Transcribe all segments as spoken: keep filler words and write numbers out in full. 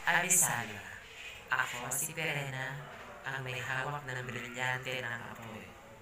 Abisayo, ako si Perena, ang may hawak ng brilyante ng apoy.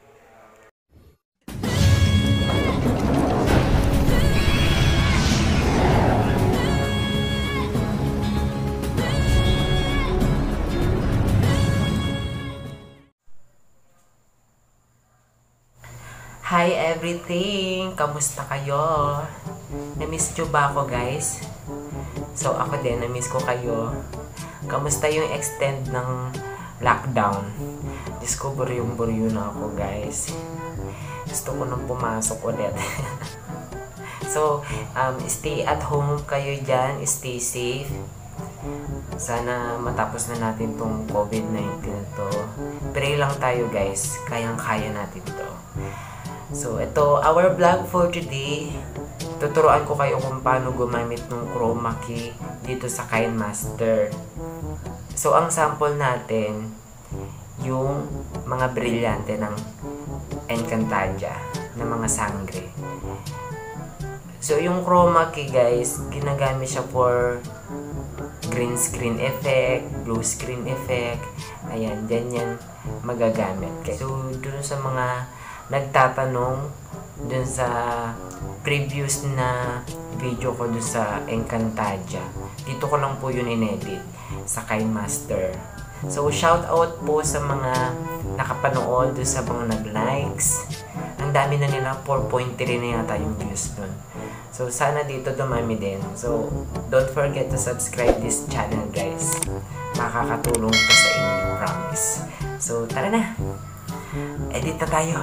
Hi everything! Kamusta kayo? Na-miss nyo ba ako guys? So ako din, na-miss ko kayo. Kamusta yung extend ng lockdown? Diyos ko, buryong-buryo na ako guys. Gusto ko nang pumasok ulit. So, um, stay at home kayo dyan. Stay safe. Sana matapos na natin tong COVID nineteen to. Pray lang tayo guys. Kayang-kaya natin to. So, ito, our vlog for today. Tuturuan ko kayo kung paano gumamit ng chroma key dito sa KineMaster. So, ang sample natin, yung mga brilyante ng Encantadia, na mga sangre. So, yung chroma key, guys, ginagamit siya for green screen effect, blue screen effect. Ayan, ganyan magagamit. So, dun sa mga nagtatanong dun sa previous na video ko dun sa Encantadia, dito ko lang po yun inedit sa KineMaster. So, shout out po sa mga nakapanood dun sa mga nag-likes. Ang dami na nila, four point three na yata yung views dun. So, sana dito dumami din. So, don't forget to subscribe this channel guys. Makakatulong po sa inyo, promise. So, tara na! Edit na tayo!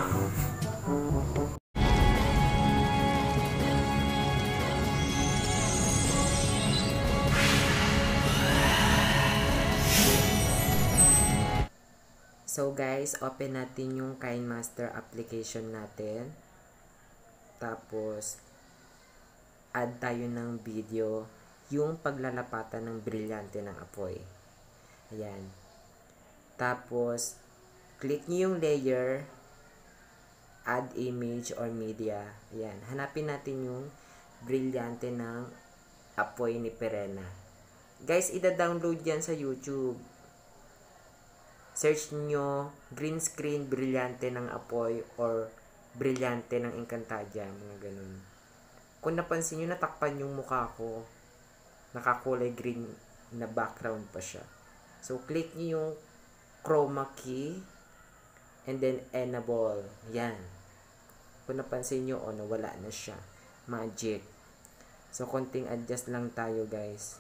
So guys, open natin yung KineMaster application natin. Tapos, add tayo ng video, yung paglalapatan ng brilyante ng apoy. Ayan. Tapos, click nyo yung layer, add image or media. Ayan. Hanapin natin yung brilyante ng apoy ni Perena. Guys, ida-download yan sa YouTube. Search nyo green screen brilyante ng apoy or brilyante ng Encantadia, mga ganun. Kung napansin nyo, natakpan yung mukha ko. Nakakulay green na background pa siya. So, click nyo yung chroma key and then enable. Yan. Kung napansin nyo, oh, nawala na siya. Magic. So, konting adjust lang tayo, guys.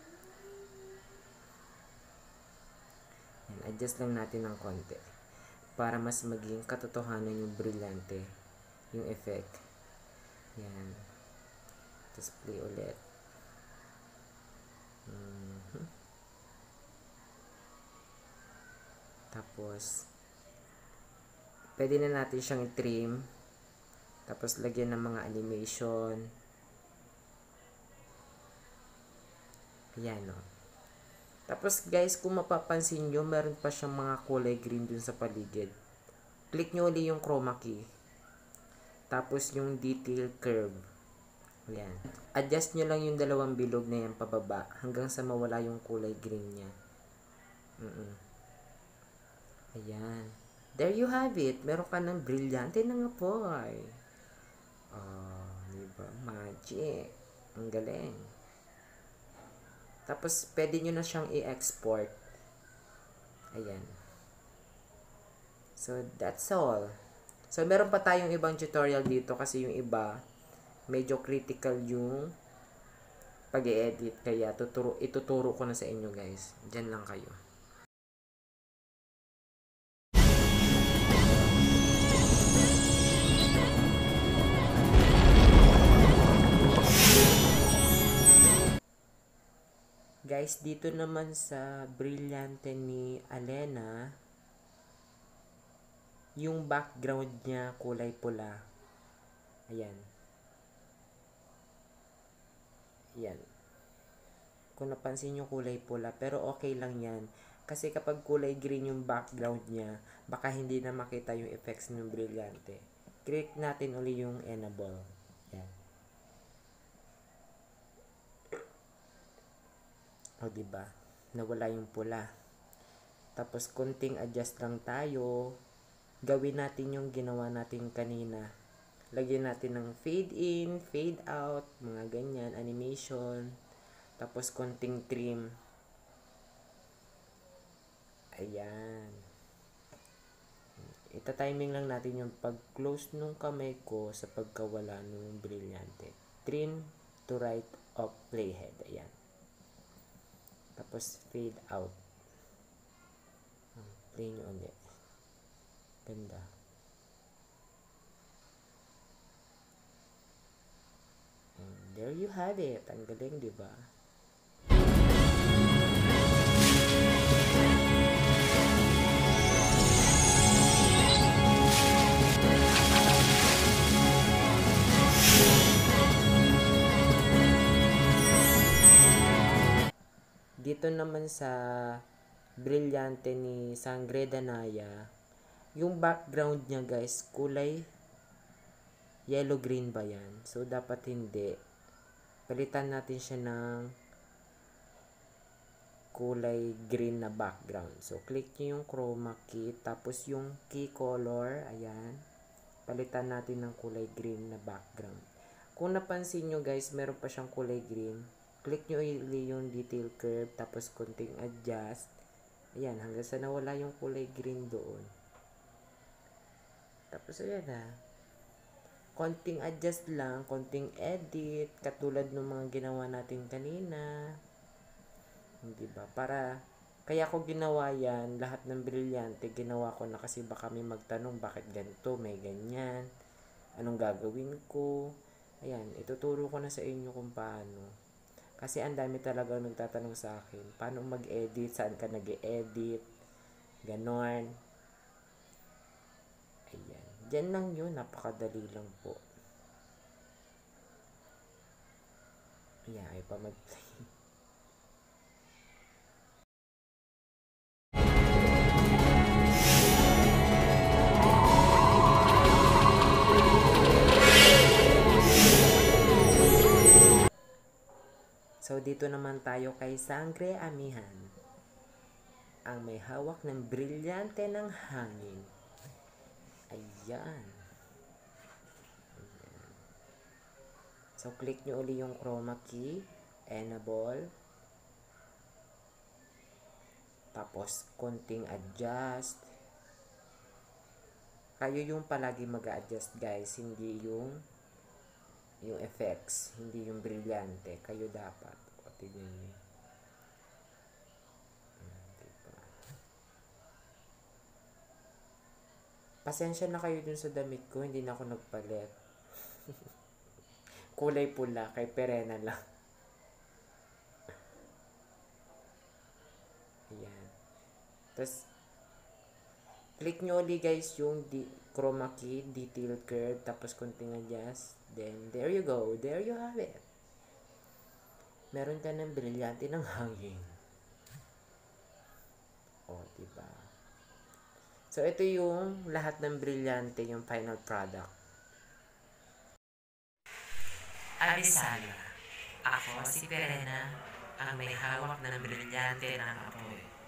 Yan, adjust lang natin ng konti para mas maging katotohanan yung brilyante, yung effect. Yan. Tapos play ulit. Mm-hmm. Tapos, pwede na natin siyang i-trim. Tapos, lagyan ng mga animation. Ayan, o. Oh. Tapos, guys, kung mapapansin nyo, meron pa siyang mga kulay green dun sa paligid. Click nyo ulit yung chroma key. Tapos, yung detail curve. Ayan. Adjust nyo lang yung dalawang bilog na yan pababa hanggang sa mawala yung kulay green niya. Mm-mm. Ayan. There you have it. Meron ka ng brilyante ng apoy. Oh, diba? Magic. Ang galing. Tapos, pwede nyo na siyang i-export. Ayan. So, that's all. So, meron pa tayong ibang tutorial dito kasi yung iba, medyo critical yung pag-i-edit. Kaya, tuturo, ituturo ko na sa inyo, guys. Diyan lang kayo. Guys, dito naman sa brilyante ni Alena, yung background niya kulay pula. Ayan. Ayan. Kung napansin nyo kulay pula, pero okay lang yan. Kasi kapag kulay green yung background niya, baka hindi na makita yung effects ng brilyante. Click natin uli yung enable. Ayan. O, diba? nawala yung pula. Tapos konting adjust lang tayo. Gawin natin yung ginawa natin kanina. Lagyan natin ng fade in, fade out, mga ganyan, animation. Tapos konting trim. Ayan. Ita-timing lang natin yung pag-close nung kamay ko sa pagkawala nung brilyante. Trim to right of playhead. Ayan. Tapos fade out. Play nyo ulit. Ganda. And there you have it. Ang galing, di ba? Dito naman sa brilyante ni Sangre Danaya, yung background niya guys, kulay yellow-green ba yan? So, dapat hindi. Palitan natin siya ng kulay green na background. So, click nyo yung chroma key, tapos yung key color, ayan. Palitan natin ng kulay green na background. Kung napansin nyo guys, meron pa siyang kulay green. Click nyo yung detail curve, tapos konting adjust. Ayan, hanggang sa nawala yung kulay green doon. Tapos ayan na. Konting adjust lang, konting edit, katulad ng mga ginawa natin kanina. Hindi ba? Para, kaya ko ginawa yan, lahat ng brilyante, ginawa ko na kasi baka may magtanong, bakit ganito, may ganyan, anong gagawin ko. Ayan, ituturo ko na sa inyo kung paano. Kasi ang dami talaga nagtatanong sa akin, paano mag-edit, saan ka nag-edit, ganon. Ayan. Diyan lang yun, napakadali lang po. Ayan, ay pa mag-play. So, dito naman tayo kay Sangre Amihan. Ang may hawak ng brilyante ng hangin. Ayan. Ayan. So, click nyo uli yung chroma key. Enable. Tapos, konting adjust. Kayo yung palagi mag-adjust guys. Hindi yung yung effects, hindi yung brilyante. Kayo dapat. O, tignan nyo. Diba? Pasensya na kayo dun sa damit ko. Hindi na ako nagpalit. Kulay pula. Kay Perena lang. Ayan. Tapos, click nyo ulit guys yung di chroma key, detail curve, tapos konting adjust. Then, there you go. There you have it. Meron ka ng brilyante ng hangin. O, diba? So, ito yung lahat ng brilyante, yung final product. Abisaya. Ako si Perena, ang may hawak ng brilyante ng apoy.